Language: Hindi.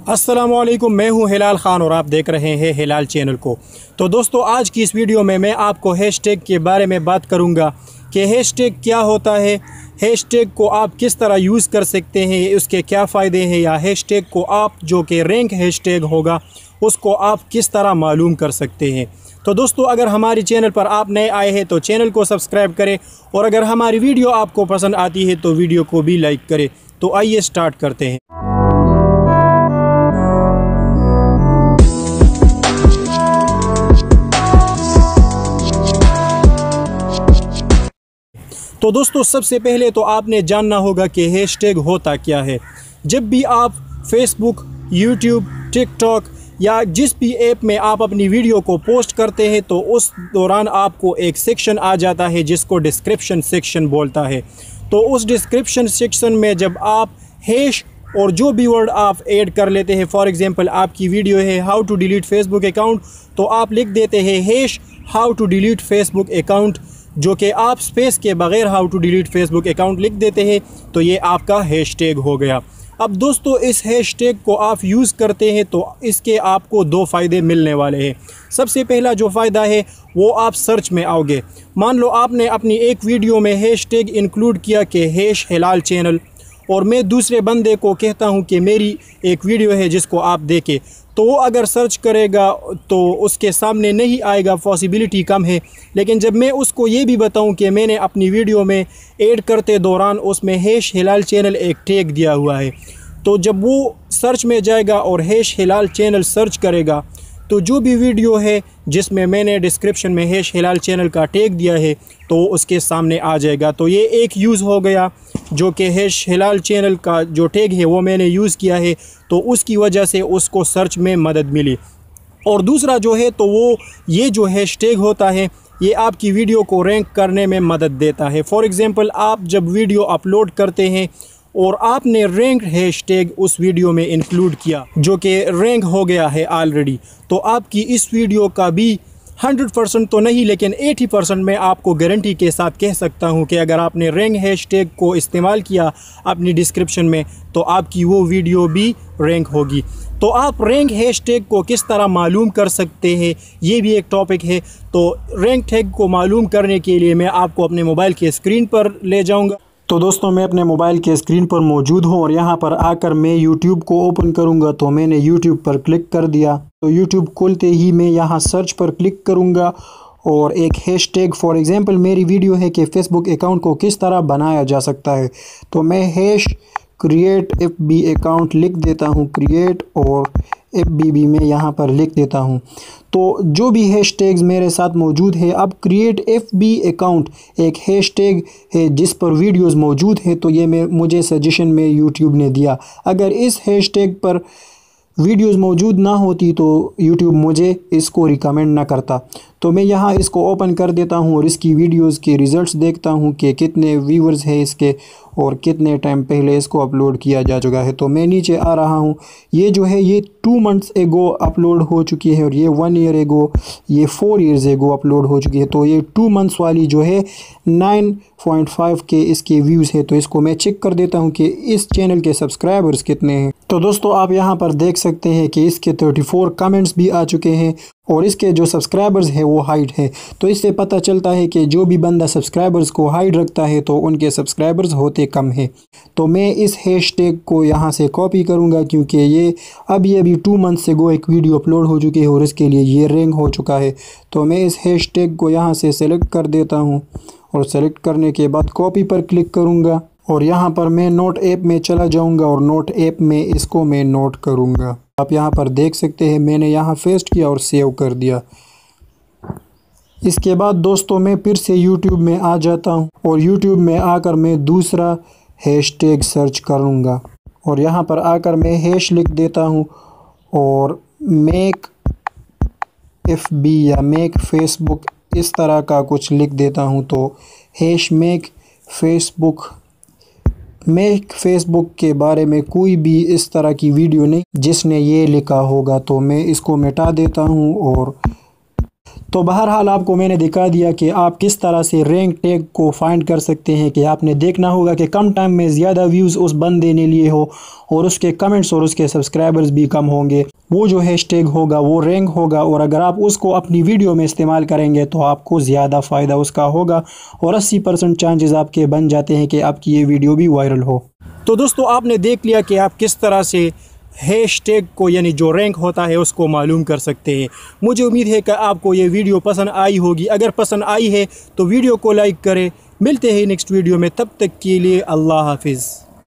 अस्सलामुअलैकुम, मैं हूं हिलाल ख़ान और आप देख रहे हैं हिलाल चैनल को। तो दोस्तों, आज की इस वीडियो में मैं आपको हैशटैग के बारे में बात करूंगा कि हैशटैग क्या होता है, हैशटैग को आप किस तरह यूज़ कर सकते हैं, उसके क्या फ़ायदे हैं, या हैशटैग को आप जो कि रैंक हैशटैग होगा उसको आप किस तरह मालूम कर सकते हैं। तो दोस्तों, अगर हमारे चैनल पर आप नए आए हैं तो चैनल को सब्सक्राइब करें, और अगर हमारी वीडियो आपको पसंद आती है तो वीडियो को भी लाइक करें। तो आइए स्टार्ट करते हैं। तो दोस्तों, सबसे पहले तो आपने जानना होगा कि हैशटैग होता क्या है। जब भी आप फेसबुक, यूट्यूब, टिकटॉक या जिस भी ऐप में आप अपनी वीडियो को पोस्ट करते हैं तो उस दौरान आपको एक सेक्शन आ जाता है जिसको डिस्क्रिप्शन सेक्शन बोलता है। तो उस डिस्क्रिप्शन सेक्शन में जब आप हैश और जो भी वर्ड आप ऐड कर लेते हैं, फॉर एग्ज़ाम्पल आपकी वीडियो है how to delete Facebook account, तो आप लिख देते हैं hash how to delete Facebook account, जो कि आप स्पेस के बग़ैर how to delete Facebook account लिख देते हैं, तो ये आपका हैशटैग हो गया। अब दोस्तों, इस हैशटैग को आप यूज़ करते हैं तो इसके आपको दो फ़ायदे मिलने वाले हैं। सबसे पहला जो फ़ायदा है वो आप सर्च में आओगे। मान लो आपने अपनी एक वीडियो में हैशटैग इंक्लूड किया कि हैश हिलाल चैनल, और मैं दूसरे बंदे को कहता हूं कि मेरी एक वीडियो है जिसको आप देखें, तो वो अगर सर्च करेगा तो उसके सामने नहीं आएगा, पॉसिबिलिटी कम है। लेकिन जब मैं उसको ये भी बताऊं कि मैंने अपनी वीडियो में ऐड करते दौरान उसमें हैश हिलाल चैनल एक टैग दिया हुआ है, तो जब वो सर्च में जाएगा और हैश हिलाल चैनल सर्च करेगा तो जो भी वीडियो है जिसमें मैंने डिस्क्रिप्शन में हैश हिलाल चैनल का टैग दिया है तो उसके सामने आ जाएगा। तो ये एक यूज़ हो गया, जो कि हैश हिलाल चैनल का जो टैग है वो मैंने यूज़ किया है, तो उसकी वजह से उसको सर्च में मदद मिली। और दूसरा जो है, तो वो ये जो हैशटैग होता है ये आपकी वीडियो को रैंक करने में मदद देता है। फॉर एग्ज़ाम्पल, आप जब वीडियो अपलोड करते हैं और आपने रैंक हैशटैग उस वीडियो में इंक्लूड किया जो कि रैंक हो गया है ऑलरेडी, तो आपकी इस वीडियो का भी 100% तो नहीं लेकिन 80% मैं आपको गारंटी के साथ कह सकता हूं कि अगर आपने रैंक हैशटैग को इस्तेमाल किया अपनी डिस्क्रिप्शन में तो आपकी वो वीडियो भी रैंक होगी। तो आप रैंक हैशटैग को किस तरह मालूम कर सकते हैं, ये भी एक टॉपिक है। तो रैंक टैग को मालूम करने के लिए मैं आपको अपने मोबाइल के स्क्रीन पर ले जाऊँगा। तो दोस्तों, मैं अपने मोबाइल के स्क्रीन पर मौजूद हूँ और यहाँ पर आकर मैं YouTube को ओपन करूँगा। तो मैंने YouTube पर क्लिक कर दिया। तो YouTube खोलते ही मैं यहाँ सर्च पर क्लिक करूँगा और एक हैशटैग, फॉर एग्ज़ाम्पल मेरी वीडियो है कि फ़ेसबुक अकाउंट को किस तरह बनाया जा सकता है, तो मैं हैश क्रिएट FB अकाउंट लिख देता हूँ, क्रिएट और FBB में यहाँ पर लिख देता हूँ। तो जो भी हैशटैग्स मेरे साथ मौजूद है, अब क्रिएट FB अकाउंट एक हैशटैग है जिस पर वीडियोस मौजूद है, तो ये मुझे सजेशन में यूट्यूब ने दिया। अगर इस हैशटैग पर वीडियोस मौजूद ना होती तो यूट्यूब मुझे इसको रिकमेंड ना करता। तो मैं यहाँ इसको ओपन कर देता हूँ और इसकी वीडियोस के रिज़ल्ट्स देखता हूँ कि कितने व्यूअर्स हैं इसके और कितने टाइम पहले इसको अपलोड किया जा चुका है। तो मैं नीचे आ रहा हूँ, ये जो है ये 2 मंथ्स एगो अपलोड हो चुकी है और ये 1 ईयर एगो, ये 4 ईयर्स एगो अपलोड हो चुकी है। तो ये 2 मंथ्स वाली जो है 9.5 के इसके व्यूज़ है। तो इसको मैं चेक कर देता हूँ कि इस चैनल के सब्सक्राइबर्स कितने हैं। तो दोस्तों, आप यहाँ पर देख सकते हैं कि इसके 34 कमेंट्स भी आ चुके हैं और इसके जो सब्सक्राइबर्स हैं वो हाइड है। तो इससे पता चलता है कि जो भी बंदा सब्सक्राइबर्स को हाइड रखता है तो उनके सब्सक्राइबर्स होते कम हैं। तो मैं इस हैशटैग को यहाँ से कॉपी करूँगा क्योंकि ये अभी 2 मंथ से गो एक वीडियो अपलोड हो चुकी है और इसके लिए ये रैंक हो चुका है। तो मैं इस हैशटैग को यहाँ से सेलेक्ट कर देता हूँ और सेलेक्ट करने के बाद कॉपी पर क्लिक करूँगा और यहाँ पर मैं नोट ऐप में चला जाऊँगा और नोट ऐप में इसको मैं नोट करूँगा। आप यहाँ पर देख सकते हैं मैंने यहाँ पेस्ट किया और सेव कर दिया। इसके बाद दोस्तों, मैं फिर से YouTube में आ जाता हूँ और YouTube में आकर मैं दूसरा हैशटैग सर्च करूँगा और यहाँ पर आकर मैं हैश लिख देता हूँ और मेक FB या मेक फेसबुक इस तरह का कुछ लिख देता हूँ। तो हैश मेक फेसबुक के बारे में कोई भी इस तरह की वीडियो नहीं जिसने ये लिखा होगा, तो मैं इसको मिटा देता हूँ। और तो बहरहाल आपको मैंने दिखा दिया कि आप किस तरह से रैंक टैग को फाइंड कर सकते हैं कि आपने देखना होगा कि कम टाइम में ज़्यादा व्यूज़ उस बंदे ने लिए हो और उसके कमेंट्स और उसके सब्सक्राइबर्स भी कम होंगे। वो जो हैशटैग होगा वो रैंक होगा और अगर आप उसको अपनी वीडियो में इस्तेमाल करेंगे तो आपको ज़्यादा फ़ायदा उसका होगा और 80% चांसेस आपके बन जाते हैं कि आपकी ये वीडियो भी वायरल हो। तो दोस्तों आपने देख लिया कि आप किस तरह से हैशटैग को यानी जो रैंक होता है उसको मालूम कर सकते हैं। मुझे उम्मीद है कि आपको ये वीडियो पसंद आई होगी। अगर पसंद आई है तो वीडियो को लाइक करें। मिलते हैं नेक्स्ट वीडियो में, तब तक के लिए अल्लाह हाफिज़।